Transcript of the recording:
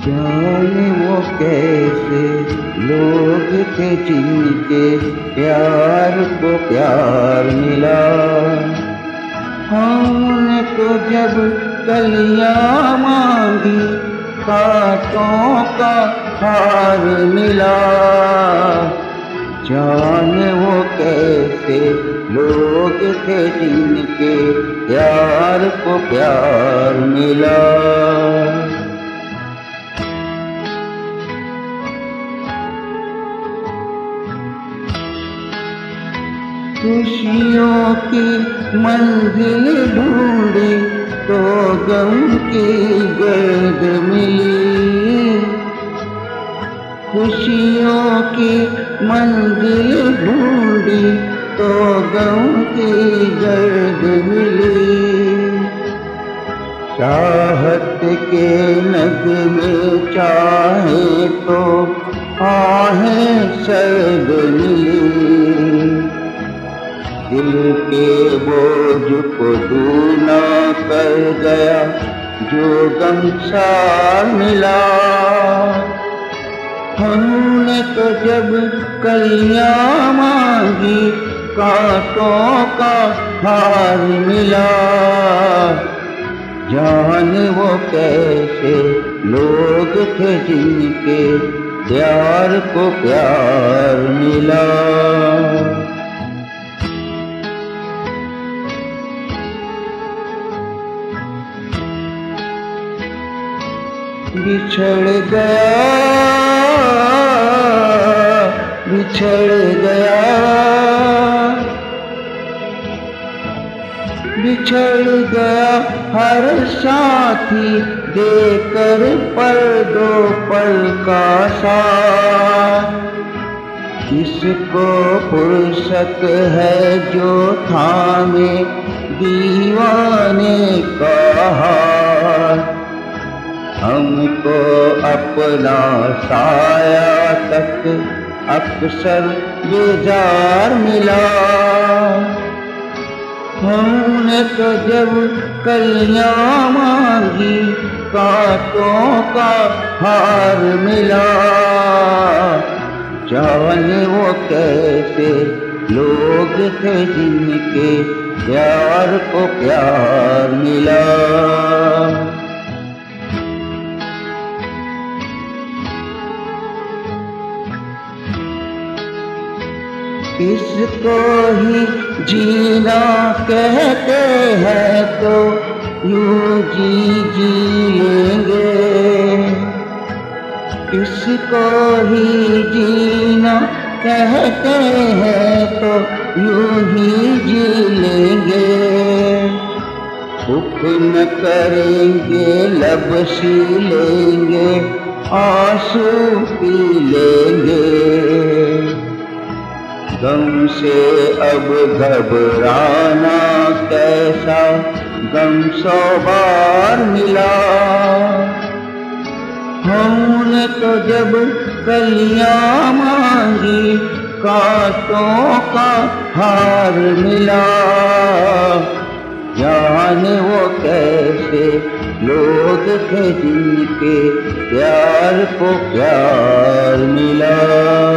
जाने वो कैसे लोग थे जिनके प्यार को प्यार मिला। हमने तो जब कलियां मांगी कांटों का हार मिला। जाने वो कैसे लोग थे जिनके प्यार को प्यार मिला। खुशियों की मंजिल ढूंढी तो गम की गर्द मिली। खुशियों की मंजिल ढूंढी तो गम की गर्द मिली। चाहत के नगमे चाहे तो आहें सर्द मिली। दिल के बोझ को दूना कर गया जो गमछा मिला। हमने तो जब कलियां मांगी कांटों का हार मिला। जाने वो कैसे लोग थे जिनके प्यार को प्यार मिला। बिछड़ गया बिछड़ गया बिछड़ गया हर साथी देकर पल दो पल का साथ। किसको फुर्सत है जो थामे दीवाने का हाथ। हमको अपना साया तक अक्सर बेजार मिला। हमने तो जब कलियां मांगी कांटों का हार मिला। जाने वो कैसे लोग थे जिनके प्यार को प्यार मिला। इसको ही जीना कहते हैं तो यूं जी लेंगे। इसको ही जीना कहते हैं तो यूं ही जी लेंगे। भूख न करेंगे लब सी लेंगे आंसू पी लेंगे। गम से अब घबराना कैसा गम 100 बार मिला। हमने तो जब कलियां मांगी कांटों का हार मिला। जाने वो कैसे लोग थे जिनके प्यार को प्यार मिला।